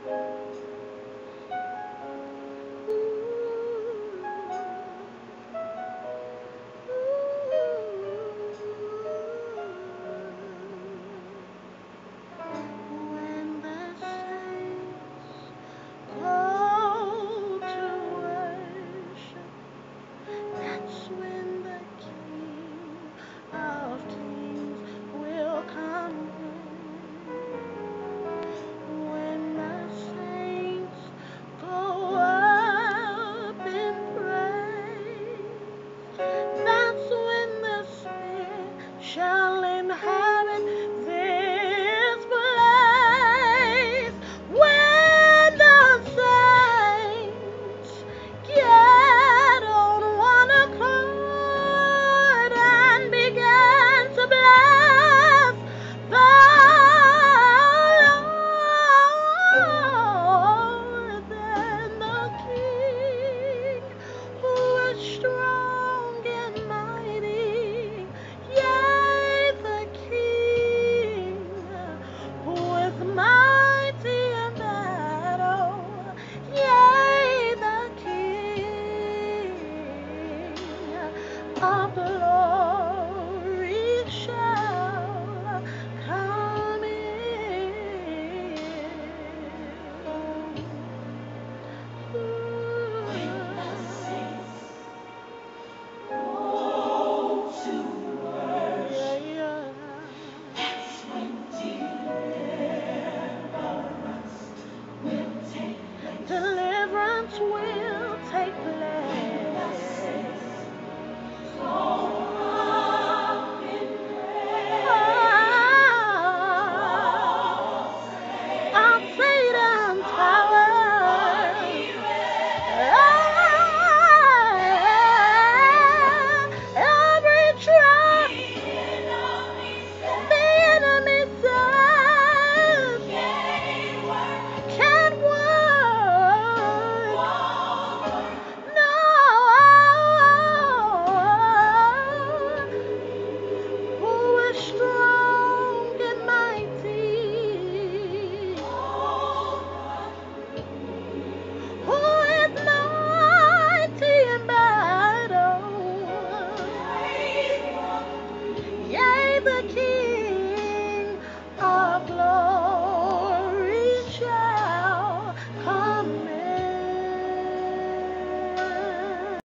When the saints go to worship, that's when the King of Kings will come home. When the saints go up in praise, that's when the Spirit shall inhabit this place. When the saints get on one accord and begin to bless the Lord, then the King who is strong and mighty, yea, the King who is mighty in battle, yea, the King of glory shall come in. When the saints go to worship, that's when deliverance will take place. Deliverance will take place. When the saints go up in praise, all Satan's power. Every trap the enemy says can't work. No. Who is strong and mighty? Who is mighty in battle? Yea, the King.